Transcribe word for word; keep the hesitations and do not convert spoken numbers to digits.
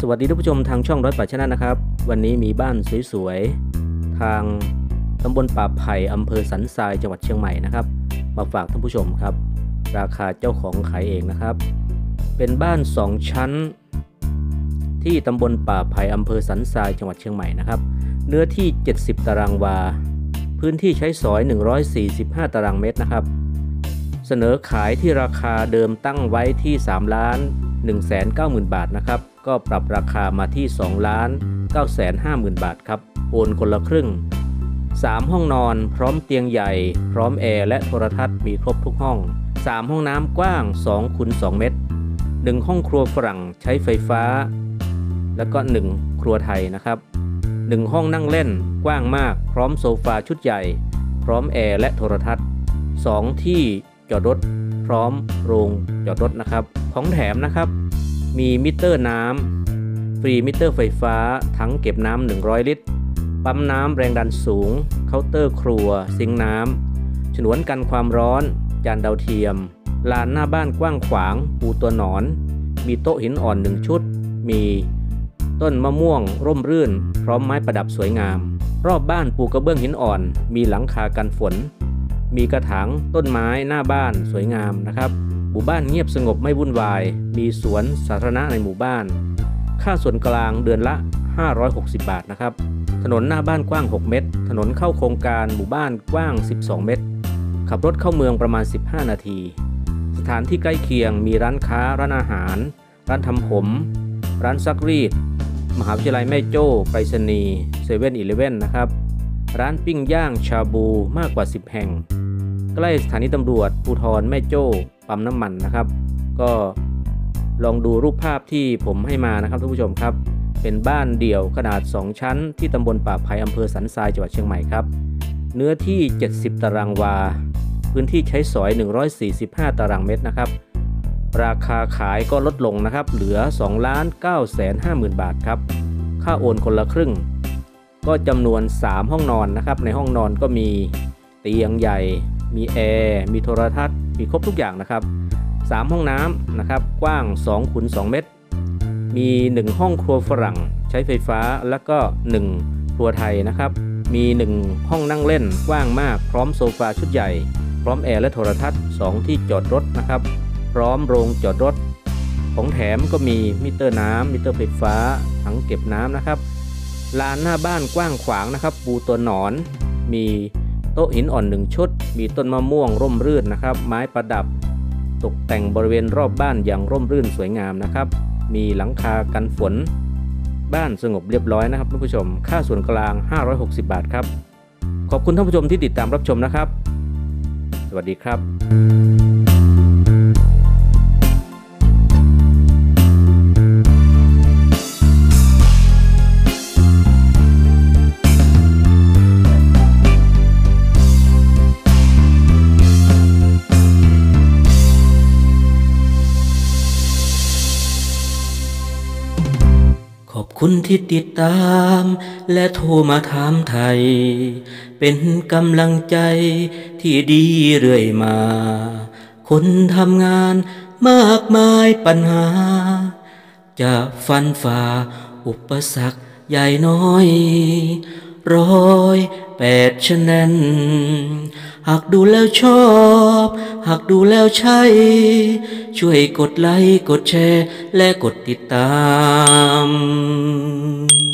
สวัสดีท่านผู้ชมทางช่องร้อยป่าชนะนะครับวันนี้มีบ้านสวยๆทางตำบลป่าไผ่อำเภอสันทรายจังหวัดเชียงใหม่นะครับมาฝากท่านผู้ชมครับราคาเจ้าของขายเองนะครับเป็นบ้านสองชั้นที่ตำบลป่าไผ่อำเภอสันทรายจังหวัดเชียงใหม่นะครับเนื้อที่เจ็ดสิบตารางวาพื้นที่ใช้สอยหนึ่งร้อยสี่สิบห้าตารางเมตรนะครับเสนอขายที่ราคาเดิมตั้งไว้ที่สามล้านหนึ่งแสนเก้าหมื่นบาทนะครับก็ปรับราคามาที่สองล้านเก้าแสนห้าหมื่นบาทครับโอนคนละครึ่งสามห้องนอนพร้อมเตียงใหญ่พร้อมแอร์และโทรทัศน์มีครบทุกห้องสามห้องน้ำกว้างสองคูณสองเมตรหนึ่งห้องครัวฝรั่งใช้ไฟฟ้าแล้วก็หนึ่งครัวไทยนะครับหนึ่งห้องนั่งเล่นกว้างมากพร้อมโซฟาชุดใหญ่พร้อมแอร์และโทรทัศน์สองที่จอดรถพร้อมโรงจอดรถนะครับของแถมนะครับมีมิเตอร์น้ำฟรีมิเตอร์ไฟฟ้าถังเก็บน้ำหนึ่งร้อยลิตรปั๊มน้ำแรงดันสูงเคาน์เตอร์ครัวซิงค์น้ำฉนวนกันความร้อนจานดาวเทียมลานหน้าบ้านกว้างขวางปูตัวหนอนมีโต๊ะหินอ่อนหนึ่งชุดมีต้นมะม่วงร่มรื่นพร้อมไม้ประดับสวยงามรอบบ้านปูกระเบื้องหินอ่อนมีหลังคากันฝนมีกระถางต้นไม้หน้าบ้านสวยงามนะครับหมู่บ้านเงียบสงบไม่วุ่นวายมีสวนสาธารณะในหมู่บ้านค่าส่วนกลางเดือนละห้าร้อยหกสิบบาทนะครับถนนหน้าบ้านกว้างหกเมตรถนนเข้าโครงการหมู่บ้านกว้างสิบสองเมตรขับรถเข้าเมืองประมาณสิบห้านาทีสถานที่ใกล้เคียงมีร้านค้าร้านอาหารร้านทำผมร้านซักรีดมหาวิทยาลัยแม่โจ้ไปรษณีย์เซเว่นอีเลฟเว่นนะครับร้านปิ้งย่างชาบูมากกว่าสิบแห่งใกล้สถานีตำรวจภูธรแม่โจ้ปั๊มน้ำมันนะครับก็ลองดูรูปภาพที่ผมให้มานะครับท่านผู้ชมครับเป็นบ้านเดี่ยวขนาดสองชั้นที่ตำบลป่าไผ่อำเภอสันทรายจังหวัดเชียงใหม่ครับเนื้อที่เจ็ดสิบตารางวาพื้นที่ใช้สอยหนึ่งร้อยสี่สิบห้าตารางเมตรนะครับราคาขายก็ลดลงนะครับเหลือสองล้านเก้าแสนห้าหมื่นบาทครับค่าโอนคนละครึ่งก็จำนวนสามห้องนอนนะครับในห้องนอนก็มีเตียงใหญ่มีแอร์มีโทรทัศน์มีครบทุกอย่างนะครับสามห้องน้ำนะครับกว้างสองคูณสองเมตรมีหนึ่งห้องครัวฝรั่งใช้ไฟฟ้าแล้วก็หนึ่งครัวไทยนะครับมีหนึ่งห้องนั่งเล่นกว้างมากพร้อมโซฟาชุดใหญ่พร้อมแอร์และโทรทัศน์สองที่จอดรถนะครับพร้อมโรงจอดรถของแถมก็มีมิเตอร์น้ำมิเตอร์ไฟฟ้าถังเก็บน้ำนะครับลานหน้าบ้านกว้างขวางนะครับปูตัวหนอนมีโต๊ะหินอ่อนหนึ่งชุดมีต้นมะม่วงร่มรื่นนะครับไม้ประดับตกแต่งบริเวณรอบบ้านอย่างร่มรื่นสวยงามนะครับมีหลังคากันฝนบ้านสงบเรียบร้อยนะครับท่านผู้ชมค่าส่วนกลางห้าร้อยหกสิบบาทครับขอบคุณท่านผู้ชมที่ติดตามรับชมนะครับสวัสดีครับขอบคุณที่ติดตามและโทรมาถามไทยเป็นกำลังใจที่ดีเรื่อยมาคนทำงานมากมายปัญหาจะฟันฝ่าอุปสรรคใหญ่น้อยร้อยแปดชแนลหากดูแล้วชอบหากดูแล้วใช่ช่วยกดไลค์กดแชร์และกดติดตาม